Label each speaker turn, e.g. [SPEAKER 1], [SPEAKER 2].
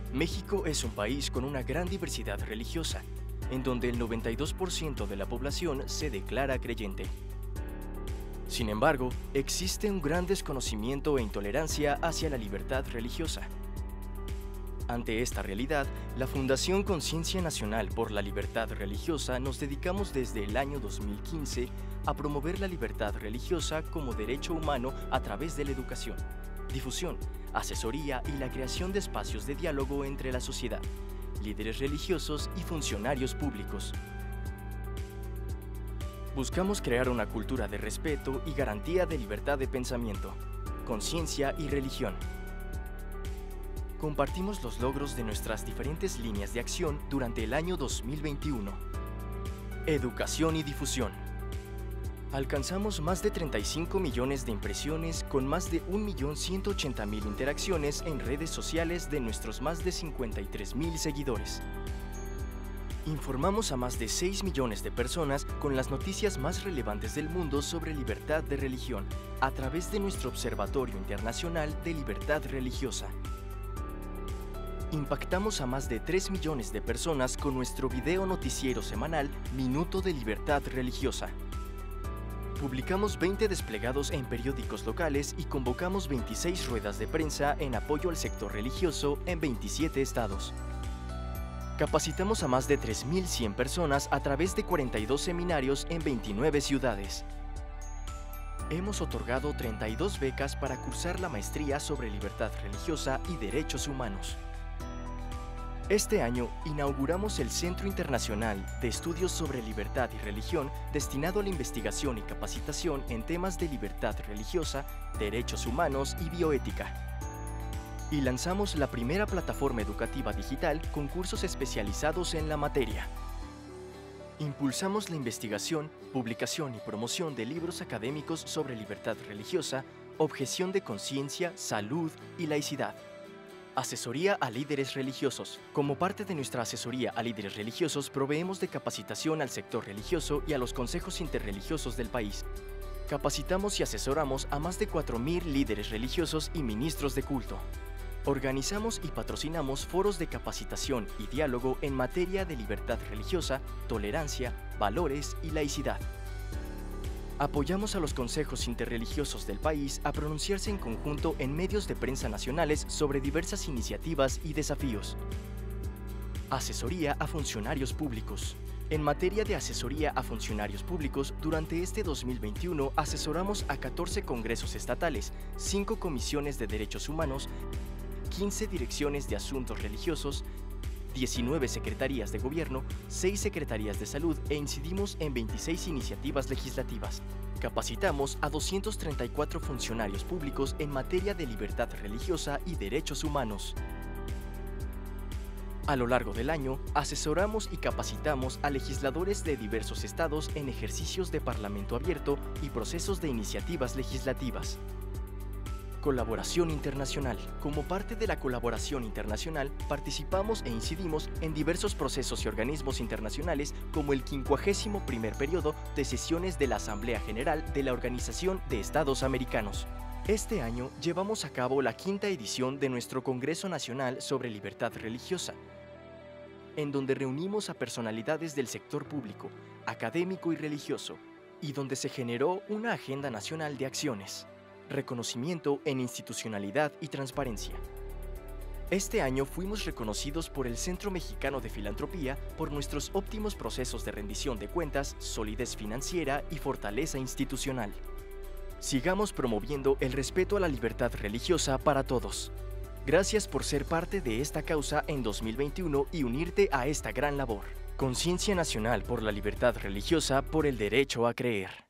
[SPEAKER 1] México es un país con una gran diversidad religiosa, en donde el 92% de la población se declara creyente. Sin embargo, existe un gran desconocimiento e intolerancia hacia la libertad religiosa. Ante esta realidad, la Fundación Conciencia Nacional por la Libertad Religiosa nos dedicamos desde el año 2015 a promover la libertad religiosa como derecho humano a través de la educación, difusión, asesoría y la creación de espacios de diálogo entre la sociedad, líderes religiosos y funcionarios públicos. Buscamos crear una cultura de respeto y garantía de libertad de pensamiento, conciencia y religión. Compartimos los logros de nuestras diferentes líneas de acción durante el año 2021. Educación y difusión. Alcanzamos más de 35 millones de impresiones con más de 1.180.000 interacciones en redes sociales de nuestros más de 53.000 seguidores. Informamos a más de 6 millones de personas con las noticias más relevantes del mundo sobre libertad de religión a través de nuestro Observatorio Internacional de Libertad Religiosa. Impactamos a más de 3 millones de personas con nuestro video noticiero semanal Minuto de Libertad Religiosa. Publicamos 20 desplegados en periódicos locales y convocamos 26 ruedas de prensa en apoyo al sector religioso en 27 estados. Capacitamos a más de 3.100 personas a través de 42 seminarios en 29 ciudades. Hemos otorgado 32 becas para cursar la maestría sobre libertad religiosa y derechos humanos. Este año inauguramos el Centro Internacional de Estudios sobre Libertad y Religión destinado a la investigación y capacitación en temas de libertad religiosa, derechos humanos y bioética. Y lanzamos la primera plataforma educativa digital con cursos especializados en la materia. Impulsamos la investigación, publicación y promoción de libros académicos sobre libertad religiosa, objeción de conciencia, salud y laicidad. Asesoría a líderes religiosos. Como parte de nuestra asesoría a líderes religiosos, proveemos de capacitación al sector religioso y a los consejos interreligiosos del país. Capacitamos y asesoramos a más de 4.000 líderes religiosos y ministros de culto. Organizamos y patrocinamos foros de capacitación y diálogo en materia de libertad religiosa, tolerancia, valores y laicidad. Apoyamos a los consejos interreligiosos del país a pronunciarse en conjunto en medios de prensa nacionales sobre diversas iniciativas y desafíos. Asesoría a funcionarios públicos. En materia de asesoría a funcionarios públicos, durante este 2021 asesoramos a 14 congresos estatales, 5 comisiones de derechos humanos, 15 direcciones de asuntos religiosos, 19 secretarías de gobierno, 6 secretarías de salud e incidimos en 26 iniciativas legislativas. Capacitamos a 234 funcionarios públicos en materia de libertad religiosa y derechos humanos. A lo largo del año, asesoramos y capacitamos a legisladores de diversos estados en ejercicios de parlamento abierto y procesos de iniciativas legislativas. Colaboración internacional. Como parte de la colaboración internacional, participamos e incidimos en diversos procesos y organismos internacionales como el 51º periodo de sesiones de la Asamblea General de la Organización de Estados Americanos. Este año llevamos a cabo la 5ª edición de nuestro Congreso Nacional sobre Libertad Religiosa, en donde reunimos a personalidades del sector público, académico y religioso, y donde se generó una agenda nacional de acciones. Reconocimiento en institucionalidad y transparencia. Este año fuimos reconocidos por el Centro Mexicano de Filantropía por nuestros óptimos procesos de rendición de cuentas, solidez financiera y fortaleza institucional. Sigamos promoviendo el respeto a la libertad religiosa para todos. Gracias por ser parte de esta causa en 2021 y unirte a esta gran labor. Conciencia Nacional por la Libertad Religiosa por el derecho a creer.